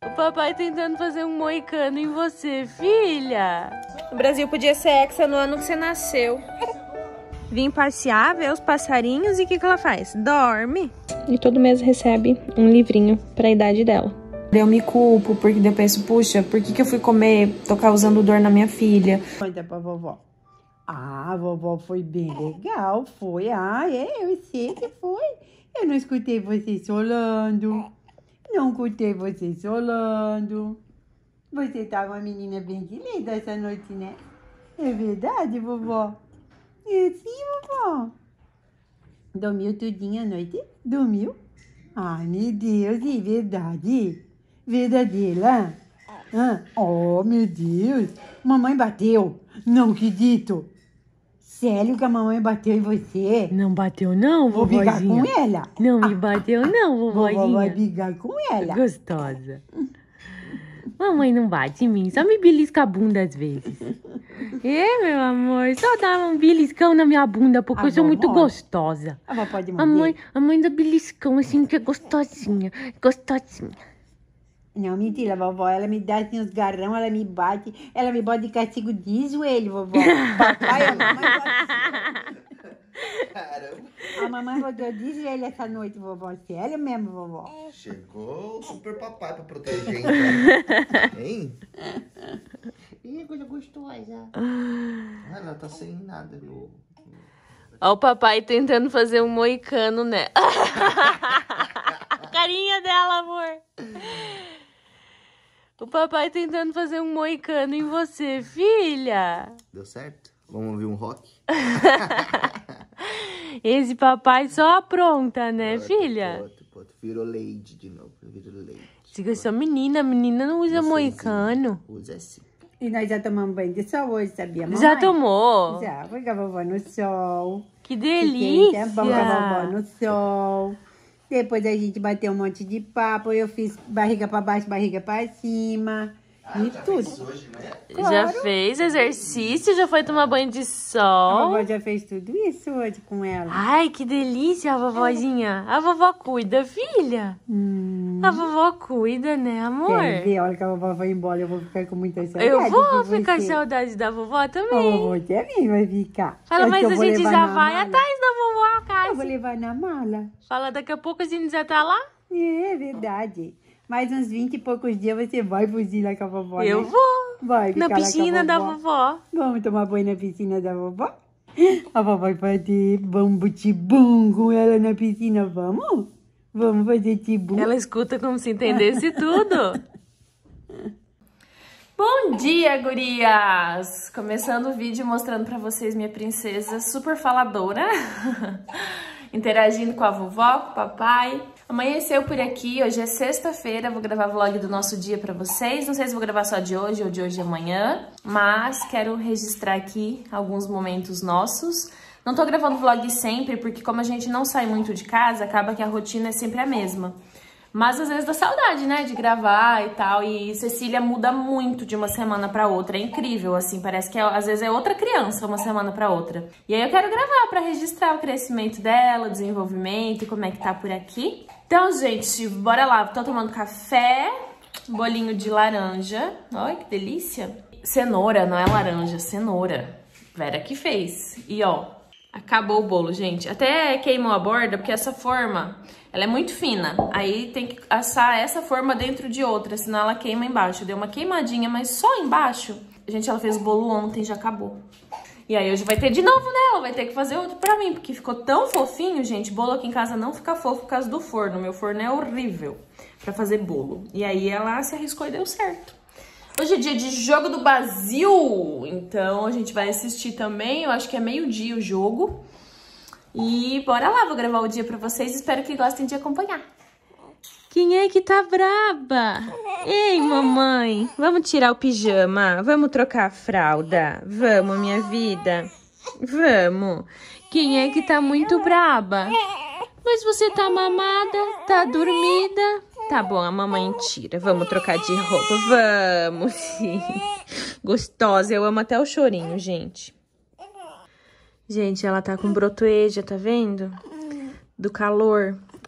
O papai tentando fazer um moicano em você, filha. O Brasil podia ser hexa no ano que você nasceu. Vim passear, ver os passarinhos e o que ela faz? Dorme. E todo mês recebe um livrinho pra idade dela. Eu me culpo, porque eu penso, puxa, por que eu fui comer, tô causando dor na minha filha? Conta pra vovó. Ah, a vovó foi bem legal, foi. Ah, eu sei que foi. Eu não escutei você solando. Não escutei você solando. Você tá uma menina bem de linda essa noite, né? É verdade, vovó? É sim, vovó. Dormiu tudinho a noite? Dormiu? Ai, meu Deus, é verdade? Verdadeira? Ah, oh, meu Deus. Mamãe bateu. Não acredito. Sério que a mamãe bateu em você? Não bateu não, Vou vovozinha? brigar com ela. Não me bateu não, vovozinha. Vovó vai brigar com ela. Gostosa. Mamãe não bate em mim, só me belisca a bunda às vezes. Meu amor, só dá um beliscão na minha bunda, porque eu sou muito gostosa. A vovó pode morder. A mãe dá beliscão assim, que é gostosinha, gostosinha. Não, mentira, vovó, ela me dá assim uns garrão, ela me bota de castigo de joelho, vovó. Papai, a mamãe bota... Caramba. A mamãe botou de joelho essa noite, vovó. Sério mesmo, vovó? Chegou o super papai pra proteger, então. Hein? Ih, coisa gostosa. Ah, ela tá sem nada no... Ó o papai tentando fazer um moicano, né? A carinha dela, amor. O papai tentando fazer um moicano em você, filha. Deu certo? Vamos ouvir um rock? Esse papai só apronta, né, filha? Virou Lady de novo. Virou Lady. Diga, eu sou menina não usa moicano. Usa sim. E nós já tomamos banho de sol hoje, sabia, mamãe? Já tomou? Já, foi com a vovó no sol. Que delícia! É bom com a vovó no sol. Depois a gente bateu um monte de papo. Eu fiz barriga pra baixo, barriga pra cima. E tudo. Hoje, né? Claro. Já fez exercício? Já foi tomar banho de A sol? vovó já fez tudo isso hoje com ela. Ai, que delícia, a vovozinha. A vovó cuida, filha. A vovó cuida, né, amor? Quer ver? A hora que a vovó vai embora, eu vou ficar com muita saudade. Eu vou de ficar com você. saudade da vovó A também. vovó também vai ficar. Fala, Acho mas que eu a vou gente levar já na vai mala. atrás da vovó a Eu vou casa. levar na mala. Fala, daqui a pouco a gente já tá lá. É verdade. Mais uns 20 e poucos dias você vai fugir lá com a vovó, Eu né? vou. Vai Na ficar lá com a piscina da vovó. Vamos tomar banho na piscina da vovó? A vovó vai fazer bambu-tibum com ela na piscina, vamos? Vamos fazer tibum? Ela escuta como se entendesse tudo. Bom dia, gurias! Começando o vídeo mostrando pra vocês minha princesa super faladora. Interagindo com a vovó, com o papai. Amanheceu por aqui, hoje é sexta-feira, vou gravar vlog do nosso dia pra vocês. Não sei se vou gravar só de hoje ou de hoje e amanhã, mas quero registrar aqui alguns momentos nossos. Não tô gravando vlog sempre, porque como a gente não sai muito de casa, acaba que a rotina é sempre a mesma. Mas às vezes dá saudade, né, de gravar e tal, e Cecília muda muito de uma semana pra outra, é incrível, assim, parece que às vezes é outra criança uma semana pra outra. E aí eu quero gravar pra registrar o crescimento dela, o desenvolvimento e como é que tá por aqui. Então, gente, bora lá, tô tomando café, bolinho de laranja, olha que delícia. Cenoura, não é laranja, cenoura, Vera que fez. E ó, acabou o bolo, gente, até queimou a borda, porque essa forma... ela é muito fina, aí tem que assar essa forma dentro de outra, senão ela queima embaixo. Deu uma queimadinha, mas só embaixo. Gente, ela fez o bolo ontem, já acabou. E aí hoje vai ter de novo, né? Ela vai ter que fazer outro pra mim, porque ficou tão fofinho, gente. Bolo aqui em casa não fica fofo por causa do forno. Meu forno é horrível pra fazer bolo. E aí ela se arriscou e deu certo. Hoje é dia de jogo do Brasil, então a gente vai assistir também. Eu acho que é meio-dia o jogo. E bora lá, vou gravar o dia pra vocês, espero que gostem de acompanhar. Quem é que tá braba? Ei, mamãe, vamos tirar o pijama? Vamos trocar a fralda? Vamos, minha vida? Vamos. Quem é que tá muito braba? Mas você tá mamada? Tá dormida? Tá bom, a mamãe tira. Vamos trocar de roupa, vamos sim. Gostosa, eu amo até o chorinho, gente. Gente, ela tá com brotoeja, tá vendo? Do calor.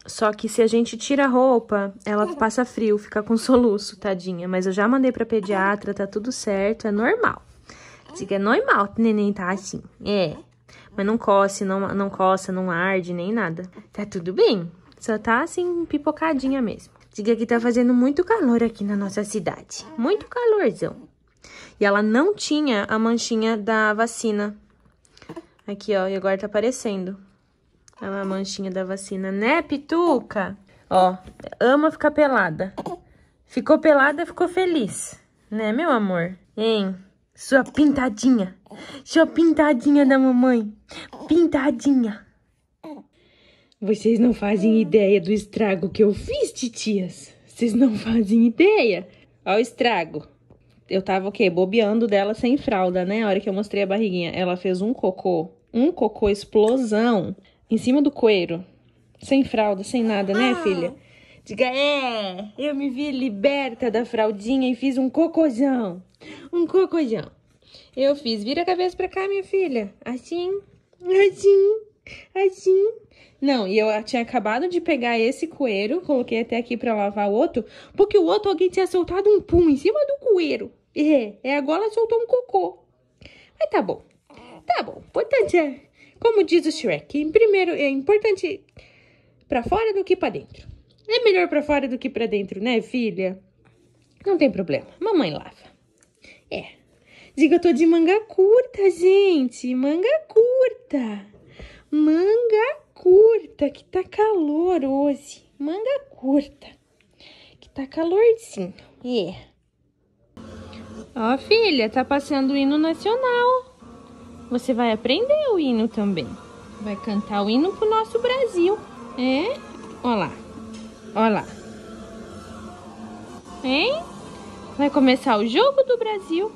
Só que se a gente tira a roupa, ela passa frio, fica com soluço, tadinha. Mas eu já mandei pra pediatra, tá tudo certo, é normal. Diga, é normal, o neném tá assim. É. Mas não coce, não coça, não arde, nem nada. Tá tudo bem. Só tá assim, pipocadinha mesmo. Diga que tá fazendo muito calor aqui na nossa cidade. Muito calorzão. E ela não tinha a manchinha da vacina. Aqui, ó, e agora tá aparecendo. A manchinha da vacina, né, Pituca? Ó, ama ficar pelada. Ficou pelada, ficou feliz. Né, meu amor? Hein? Sua pintadinha. Sua pintadinha da mamãe. Pintadinha. Vocês não fazem ideia do estrago que eu fiz, titias. Vocês não fazem ideia. Ó o estrago. Eu tava o quê? Bobeando dela sem fralda, né? A hora que eu mostrei a barriguinha. Ela fez um cocô explosão. Em cima do coeiro. Sem fralda, sem nada, né, filha? Diga, eu me vi liberta da fraldinha e fiz um cocôzão. Um cocôzão. Eu fiz, vira a cabeça pra cá, minha filha. Assim, assim, assim. Não, e eu tinha acabado de pegar esse coeiro, coloquei até aqui pra lavar o outro, porque o outro alguém tinha soltado um pum em cima do coeiro. Agora ela soltou um cocô. Mas tá bom. Tá bom. Importante é, como diz o Shrek, primeiro é importante pra fora do que pra dentro. É melhor pra fora do que pra dentro, né, filha? Não tem problema. Mamãe lava. Diga, eu tô de manga curta, gente. Manga curta. Manga curta, que tá calor hoje. Manga curta, que tá calorzinho. Ó, filha, tá passando o hino nacional. Você vai aprender o hino também. Vai cantar o hino pro nosso Brasil. Ó lá. Ó lá. Hein? Vai começar o jogo do Brasil.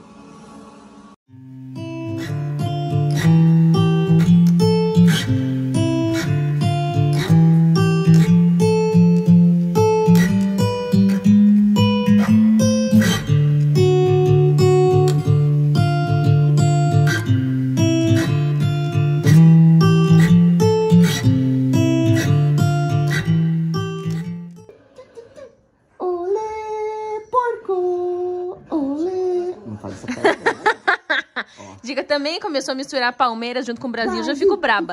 Diga, também começou a misturar Palmeiras junto com o Brasil, já fico braba.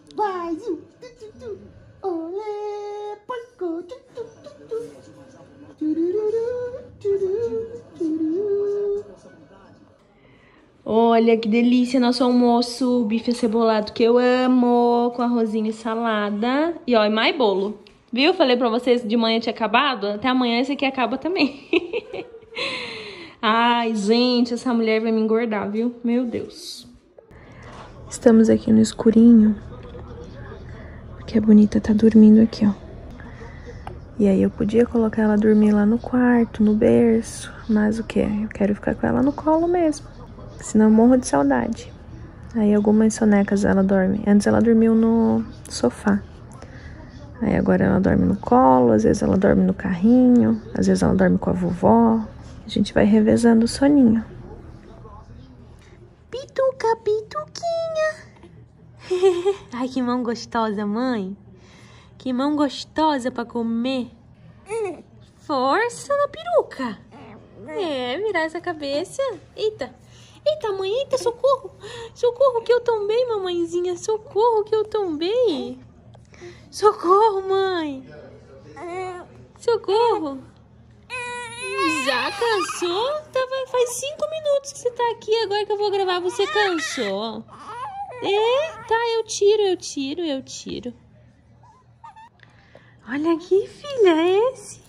Olha que delícia nosso almoço, bife acebolado que eu amo, com arrozinho e salada. E ó, e mais bolo. Viu? Falei pra vocês de manhã tinha acabado, até amanhã esse aqui acaba também. Ai, gente, essa mulher vai me engordar, viu? Meu Deus. Estamos aqui no escurinho, porque a Bonita tá dormindo aqui, ó. E aí eu podia colocar ela dormir lá no quarto, no berço, mas o quê? Eu quero ficar com ela no colo mesmo, senão eu morro de saudade. Aí algumas sonecas ela dorme. Antes ela dormiu no sofá. Aí agora ela dorme no colo, às vezes ela dorme no carrinho, às vezes ela dorme com a vovó. A gente vai revezando o soninho. Pituca, pituquinha. Ai, que mão gostosa, mãe. Que mão gostosa pra comer. Força na peruca. Virar essa cabeça. Eita. Eita, mãe, eita, socorro. Socorro que eu tombei, mamãezinha. Socorro que eu tombei. Socorro, mãe. Socorro. Já cansou? Faz 5 minutos que você tá aqui, agora que eu vou gravar você cansou. Tá, eu tiro. Olha aqui, filha,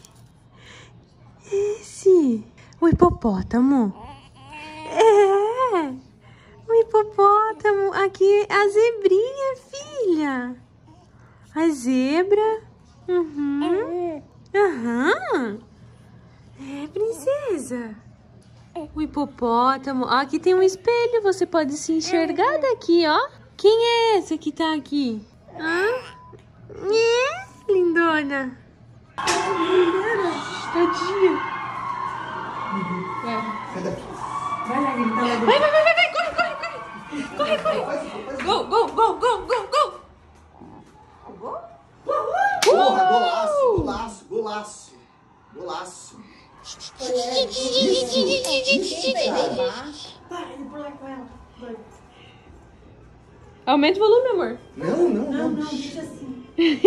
esse. O hipopótamo. O hipopótamo. Aqui, a zebrinha, filha. A zebra. Princesa. O hipopótamo. Aqui tem um espelho, você pode se enxergar daqui, ó. Quem é essa que tá aqui? Lindona. Tadinha. Vai lá, grita. Vai, corre. Go. Aumenta o volume, amor. Não, deixa assim.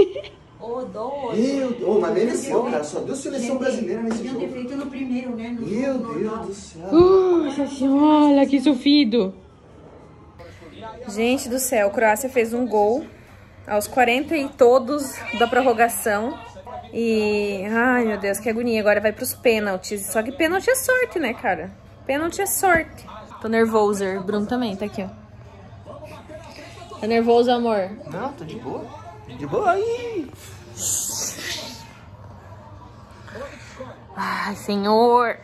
Mas mereceu, cara. Só deu seleção brasileira nesse jogo. Ter feito no primeiro, né? Meu Deus do céu. Nossa senhora, que sofrido. Gente do céu, a Croácia fez um gol aos 40 e todos da prorrogação. E, ai meu Deus, que agonia. Agora vai pros pênaltis. Só que pênalti é sorte, né, cara? Pênalti é sorte. Tô nervoso, o Bruno também, tá aqui, ó. Tá nervoso, amor? Não, tô de boa. De boa aí. Ai, senhor.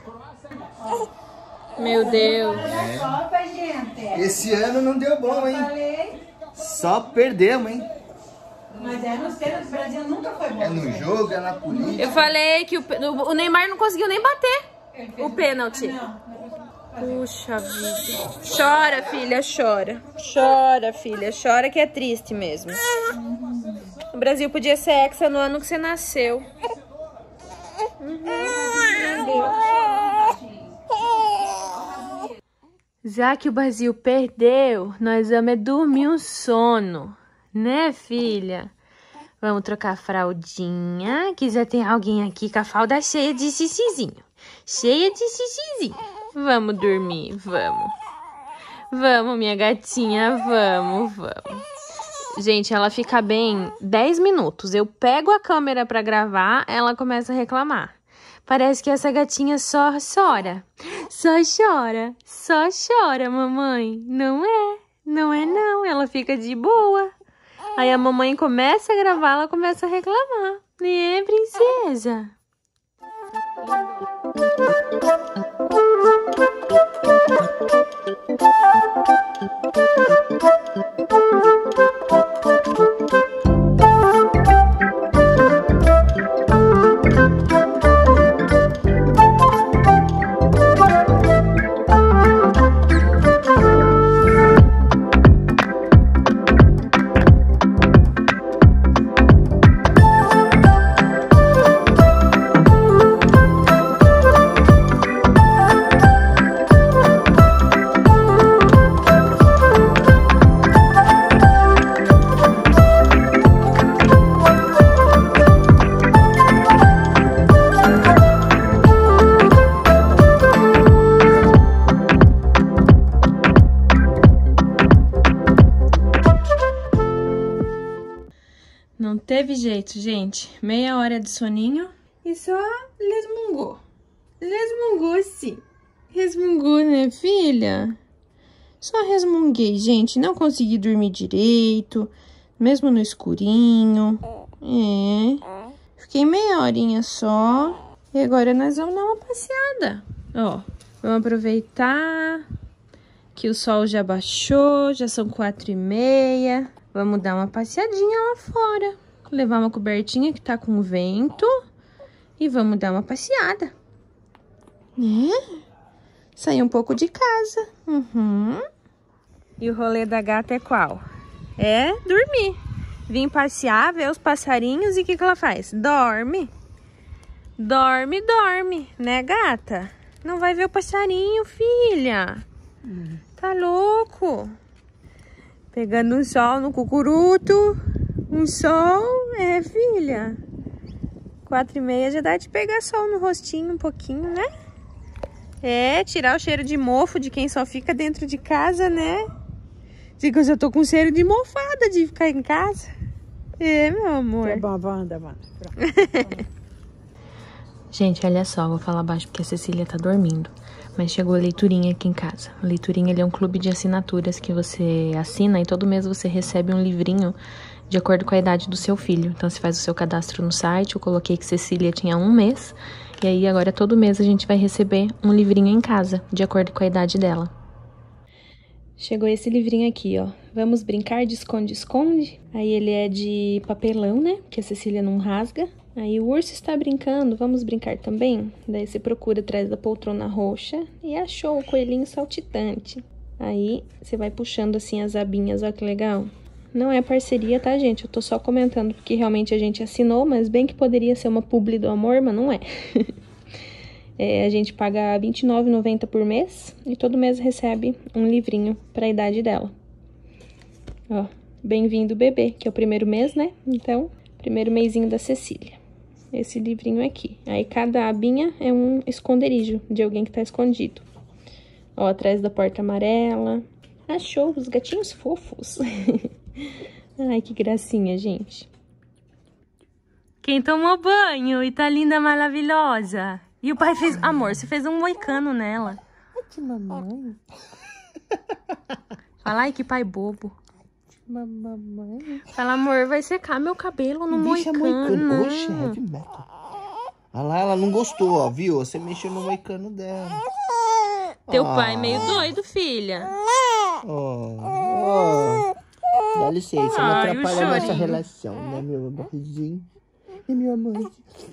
Meu Deus. Esse ano não deu bom, hein? Só perdemos, hein? Mas é nos pênaltis, o Brasil nunca foi bom. É no jogo, é na política. Eu falei que o Neymar não conseguiu nem bater o pênalti. Puxa vida. Chora, filha, chora. Chora, filha, chora que é triste mesmo. O Brasil podia ser hexa no ano que você nasceu. Já que o Brasil perdeu, nós vamos dormir um sono, né, filha? Vamos trocar a fraldinha, que já tem alguém aqui com a fralda cheia de xixizinho. Cheia de xixizinho. Vamos dormir, vamos. Vamos, minha gatinha, vamos. Gente, ela fica bem 10 minutos. Eu pego a câmera pra gravar, ela começa a reclamar. Parece que essa gatinha só chora. Só chora, mamãe. Não é não. Ela fica de boa. Aí a mamãe começa a gravar, ela começa a reclamar. Né, princesa? Não teve jeito, gente. Meia hora de soninho e só resmungou. Resmungou, sim. Resmungou, né, filha? Só resmunguei, gente. Não consegui dormir direito, mesmo no escurinho. Fiquei meia horinha só. E agora nós vamos dar uma passeada. Ó, vamos aproveitar que o sol já baixou, já são 4h30. Vamos dar uma passeadinha lá fora. Levar uma cobertinha que tá com vento. E vamos dar uma passeada. Né? Sair um pouco de casa. E o rolê da gata é qual? É dormir. Vim passear, ver os passarinhos e o que ela faz? Dorme. Dorme. Né, gata? Não vai ver o passarinho, filha. Tá louco? Pegando um sol no cucuruto. Um sol, filha. 4h30 já dá de pegar sol no rostinho um pouquinho, né? Tirar o cheiro de mofo de quem só fica dentro de casa, né? Digo, eu já tô com cheiro de mofada de ficar em casa. Meu amor. Tá bom, anda. Gente, olha só, vou falar baixo porque a Cecília tá dormindo. Mas chegou a Leiturinha aqui em casa. A Leiturinha, ele é um clube de assinaturas que você assina e todo mês você recebe um livrinho de acordo com a idade do seu filho. Então, você faz o seu cadastro no site. Eu coloquei que Cecília tinha 1 mês. E aí, agora, todo mês a gente vai receber um livrinho em casa, de acordo com a idade dela. Chegou esse livrinho aqui, ó. Vamos brincar de esconde-esconde. Aí, ele é de papelão, né? Que a Cecília não rasga. Aí, o urso está brincando, vamos brincar também? Daí, você procura atrás da poltrona roxa e achou o coelhinho saltitante. Aí, você vai puxando assim as abinhas, ó que legal. Não é parceria, tá, gente? Eu tô só comentando porque realmente a gente assinou, mas bem que poderia ser uma publi do amor, mas não é. A gente paga R$ 29,90 por mês e todo mês recebe um livrinho para a idade dela. Ó, bem-vindo bebê, que é o primeiro mês, né? Então, primeiro mêsinho da Cecília. Esse livrinho aqui. Aí cada abinha é um esconderijo de alguém que tá escondido. Ó, atrás da porta amarela. Achou os gatinhos fofos. Ai, que gracinha, gente. Quem tomou banho e tá linda, maravilhosa. E o pai fez... Amor, você fez um moicano nela. Ai, que mamãe. Fala, ai, que pai bobo. Mamãe. Fala, amor, vai secar meu cabelo no moicano. Oxe, heavy metal. Olha lá, ela não gostou, ó, viu? Você mexeu no moicano dela. Teu pai é meio doido, filha. Dá licença, não atrapalha a nossa relação, né, meu amorzinho? E meu amor.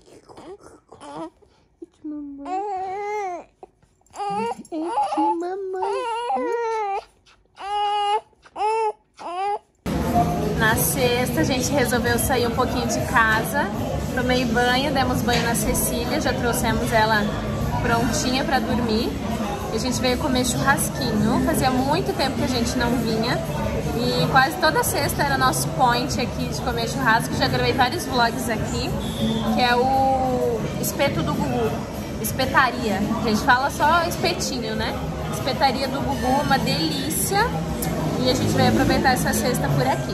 Na sexta, a gente resolveu sair um pouquinho de casa. Tomei banho, demos banho na Cecília, já trouxemos ela prontinha pra dormir. E a gente veio comer churrasquinho. Fazia muito tempo que a gente não vinha. E quase toda sexta era nosso point aqui de comer churrasco. Já gravei vários vlogs aqui, que é o espeto do Gugu. Espetaria. A gente fala só espetinho, né? Espetaria do Gugu, uma delícia. E a gente vai aproveitar essa sexta por aqui.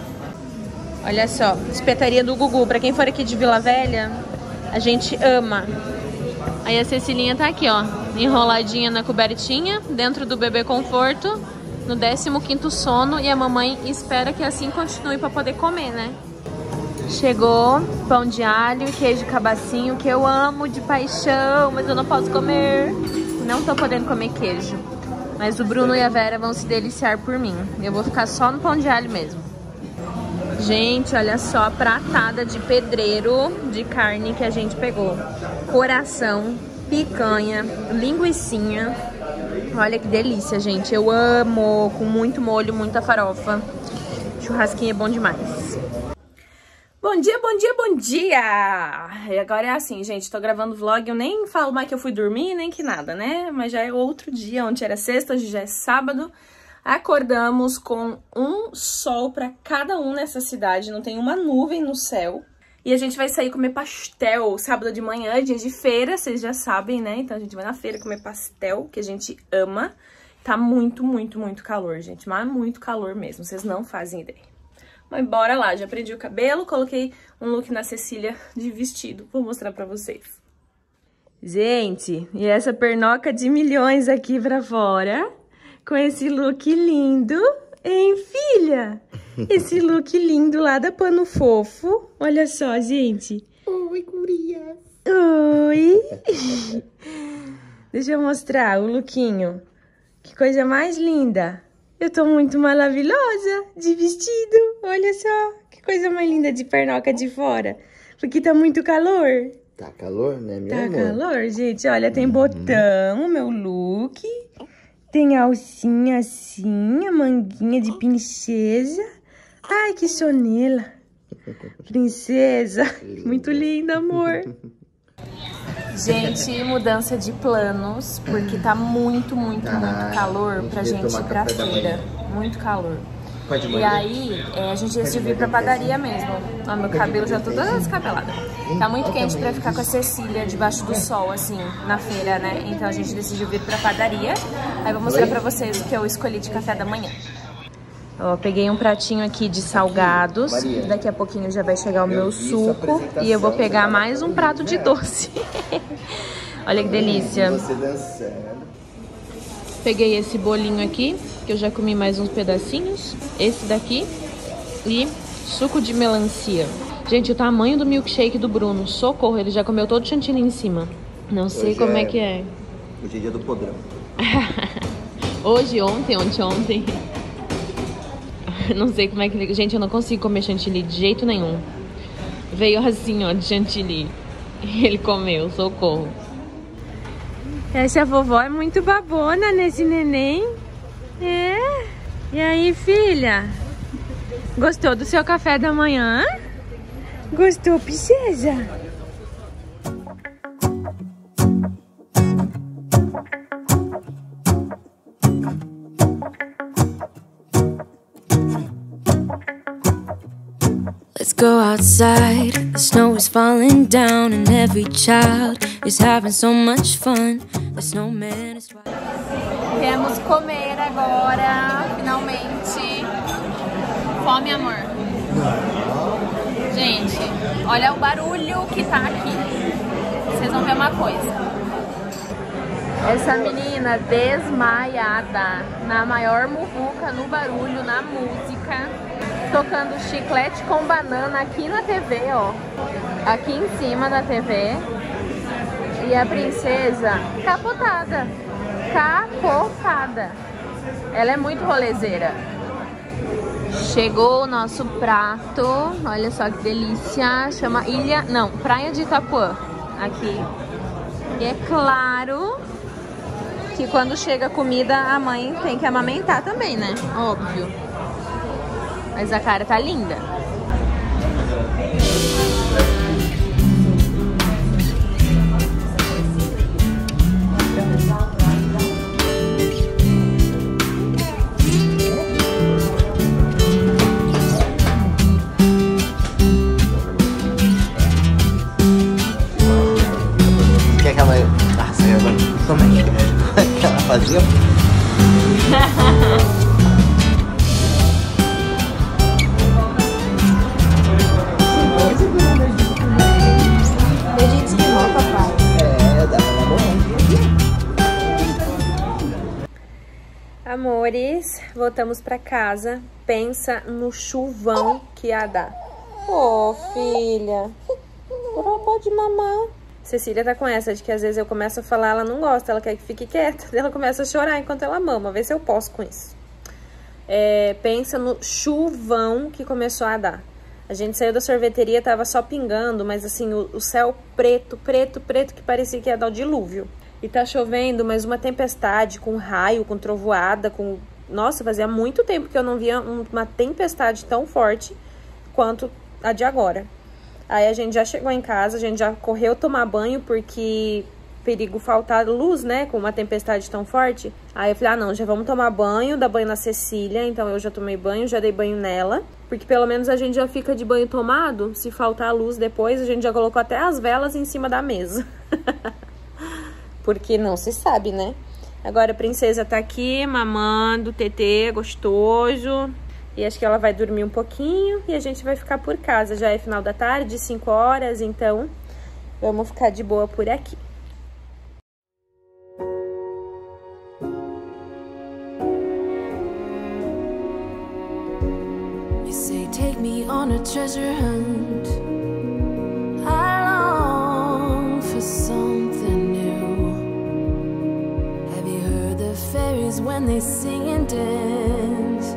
Olha só, espetaria do Gugu. Pra quem for aqui de Vila Velha, a gente ama. Aí a Cecilinha tá aqui, ó, enroladinha na cobertinha, dentro do bebê conforto, no 15º sono. E a mamãe espera que assim continue pra poder comer, né? Chegou pão de alho e queijo cabacinho, que eu amo de paixão, mas eu não posso comer. Não tô podendo comer queijo. Mas o Bruno e a Vera vão se deliciar por mim. Eu vou ficar só no pão de alho mesmo. Gente, olha só a pratada de pedreiro de carne que a gente pegou. Coração, picanha, linguicinha. Olha que delícia, gente. Eu amo, com muito molho, muita farofa. Churrasquinho é bom demais. Bom dia, bom dia, bom dia! E agora é assim, gente, tô gravando vlog, eu nem falo mais que eu fui dormir, nem que nada, né? Mas já é outro dia, ontem era sexta, hoje já é sábado. Acordamos com um sol pra cada um nessa cidade, não tem uma nuvem no céu. E a gente vai sair comer pastel sábado de manhã, dia de feira, vocês já sabem, né? Então a gente vai na feira comer pastel, que a gente ama. Tá muito, muito, muito calor, gente, mas muito calor mesmo, vocês não fazem ideia. Mas bora lá, já prendi o cabelo, coloquei um look na Cecília de vestido, vou mostrar pra vocês. Gente, e essa pernoca de milhões aqui pra fora, com esse look lindo, hein, filha? Esse look lindo lá da Pano Fofo, olha só, gente. Oi, guria. Oi. Deixa eu mostrar o lookinho. Que coisa mais linda. Eu tô muito maravilhosa de vestido. Olha só, que coisa mais linda de pernoca de fora. Porque tá muito calor. Tá calor, né, minha Tá amor? calor, gente. Olha, tem botão, o meu look. Tem alcinha assim, a manguinha de princesa. Ai, que sonela. Princesa. Muito linda, amor. Gente, mudança de planos, porque tá muito, muito, muito calor pra gente ir pra feira. Muito calor. E aí, a gente decidiu vir pra padaria mesmo. Ó, meu cabelo já tô toda descabelada. Tá muito quente pra ficar com a Cecília debaixo do sol, assim, na feira, né? Então a gente decidiu vir pra padaria. Aí vou mostrar pra vocês o que eu escolhi de café da manhã. Ó, peguei um pratinho aqui de salgados. Daqui a pouquinho já vai chegar o meu suco. E eu vou pegar mais um prato de doce. Olha que delícia. Peguei esse bolinho aqui, que eu já comi mais uns pedacinhos. Esse daqui. E suco de melancia. Gente, o tamanho do milkshake do Bruno. Socorro, ele já comeu todo o chantilly em cima. Não sei hoje como é que é. Hoje é dia do podrão. Hoje, ontem. Não sei como é que... Gente, eu não consigo comer chantilly de jeito nenhum. Veio assim, ó, de chantilly. E ele comeu, socorro. Essa vovó é muito babona nesse neném. É? E aí, filha? Gostou do seu café da manhã? Gostou, princesa? go outside, the snow is falling down and every child is having so much fun. The snowman is... Viemos comer agora, finalmente. Fome, amor? Gente, olha o barulho que tá aqui. Vocês vão ver uma coisa. Essa menina desmaiada, na maior muvuca, no barulho, na música, tocando chiclete com banana aqui na TV, ó. Aqui em cima da TV. E a princesa capotada. Capotada. Ela é muito rolezeira. Chegou o nosso prato. Olha só que delícia. Chama Praia de Itapuã. Aqui. E é claro que quando chega a comida, a mãe tem que amamentar também, né? Óbvio. Mas a cara tá linda. Quer aquela... Ah, saiu agora. Também. Que ela fazia. Beijinho de esquimó, papai. É, dá pra dar. Amores, voltamos pra casa. Pensa no chuvão que ia dar. Ô, filha. Pode mamar. Cecília tá com essa de que às vezes eu começo a falar, ela não gosta, ela quer que fique quieta. Ela começa a chorar enquanto ela mama. Vê se eu posso com isso. Pensa no chuvão que começou a dar. A gente saiu da sorveteria, tava só pingando, mas assim, o céu preto, que parecia que ia dar o dilúvio. E tá chovendo, mas uma tempestade, com raio, com trovoada, com... Nossa, fazia muito tempo que eu não via uma tempestade tão forte quanto a de agora. Aí a gente já chegou em casa, a gente já correu tomar banho, porque perigo faltar luz, né, com uma tempestade tão forte. Aí eu falei, não, já vamos tomar banho, dar banho na Cecília. Então eu já tomei banho, já dei banho nela, porque pelo menos a gente já fica de banho tomado. Se faltar luz depois, a gente já colocou até as velas em cima da mesa. Porque não se sabe, né? Agora a princesa tá aqui mamando, tetê, gostoso. E acho que ela vai dormir um pouquinho e a gente vai ficar por casa. Já é final da tarde, 5 horas, então vamos ficar de boa por aqui. You say take me on a treasure hunt. I long for something new. Have you heard the fairies when they sing and dance?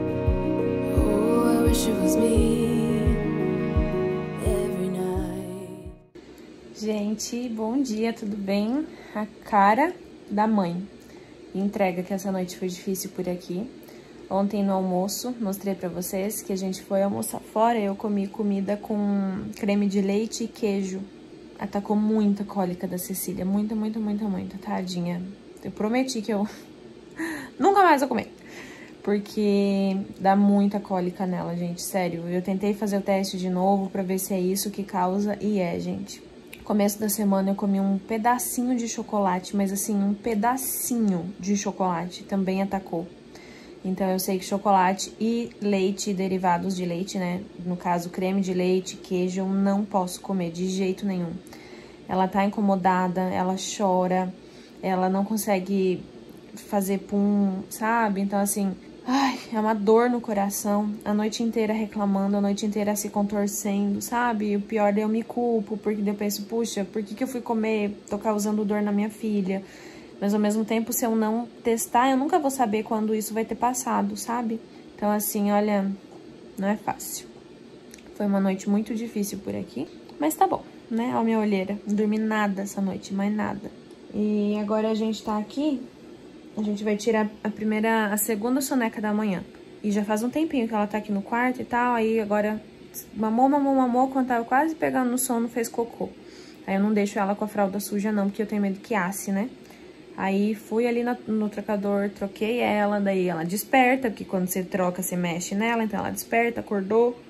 It was me every night. Gente, bom dia, tudo bem? A cara da mãe. Entrega que essa noite foi difícil por aqui. Ontem no almoço, mostrei pra vocês que a gente foi almoçar fora. Eu comi comida com creme de leite e queijo. Atacou muita cólica da Cecília. Muita, tadinha. Eu prometi que eu nunca mais vou comer. Porque dá muita cólica nela, gente, sério. Eu tentei fazer o teste de novo pra ver se é isso que causa, e gente. Começo da semana eu comi um pedacinho de chocolate, mas assim, um pedacinho de chocolate também atacou. Então eu sei que chocolate e leite, derivados de leite, né? No caso, creme de leite, queijo, eu não posso comer de jeito nenhum. Ela tá incomodada, ela chora, ela não consegue fazer pum, sabe? Então assim... Ai, é uma dor no coração, a noite inteira reclamando, a noite inteira se contorcendo, sabe? E o pior, eu me culpo, porque eu penso, puxa, por que eu fui comer, tô causando dor na minha filha? Mas ao mesmo tempo, se eu não testar, eu nunca vou saber quando isso vai ter passado, sabe? Então assim, olha, não é fácil. Foi uma noite muito difícil por aqui, mas tá bom, né? Ó, minha olheira, não dormi nada essa noite, mais nada. E agora a gente tá aqui... A gente vai tirar a segunda soneca da manhã. E já faz um tempinho que ela tá aqui no quarto e tal. Aí agora mamou. Quando tava quase pegando no sono, fez cocô. Aí eu não deixo ela com a fralda suja não, porque eu tenho medo que asse, né? Aí fui ali no trocador, troquei ela. Daí ela desperta, porque quando você troca, você mexe nela. Então ela desperta, acordou.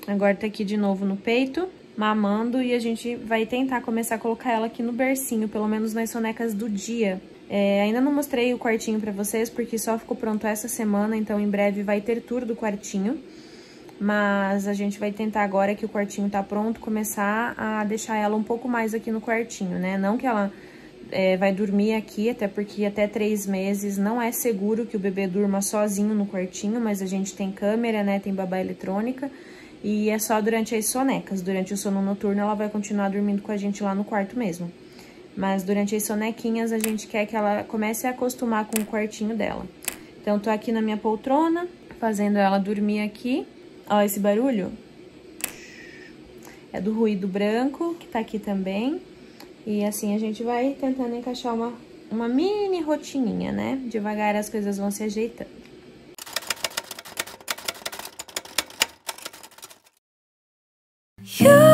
Agora tá aqui de novo no peito, mamando, e a gente vai tentar começar a colocar ela aqui no bercinho, pelo menos nas sonecas do dia. Ainda não mostrei o quartinho pra vocês, porque só ficou pronto essa semana, então em breve vai ter tour do quartinho. Mas a gente vai tentar agora que o quartinho tá pronto, começar a deixar ela um pouco mais aqui no quartinho, né? Não que ela vai dormir aqui, até porque até 3 meses não é seguro que o bebê durma sozinho no quartinho, mas a gente tem câmera, né? Tem babá eletrônica. E é só durante as sonecas. Durante o sono noturno ela vai continuar dormindo com a gente lá no quarto mesmo. Mas durante as sonequinhas a gente quer que ela comece a acostumar com o quartinho dela. Então tô aqui na minha poltrona, fazendo ela dormir aqui. Ó, esse barulho é do ruído branco, que tá aqui também. E assim a gente vai tentando encaixar uma mini rotininha, né? Devagar as coisas vão se ajeitando. You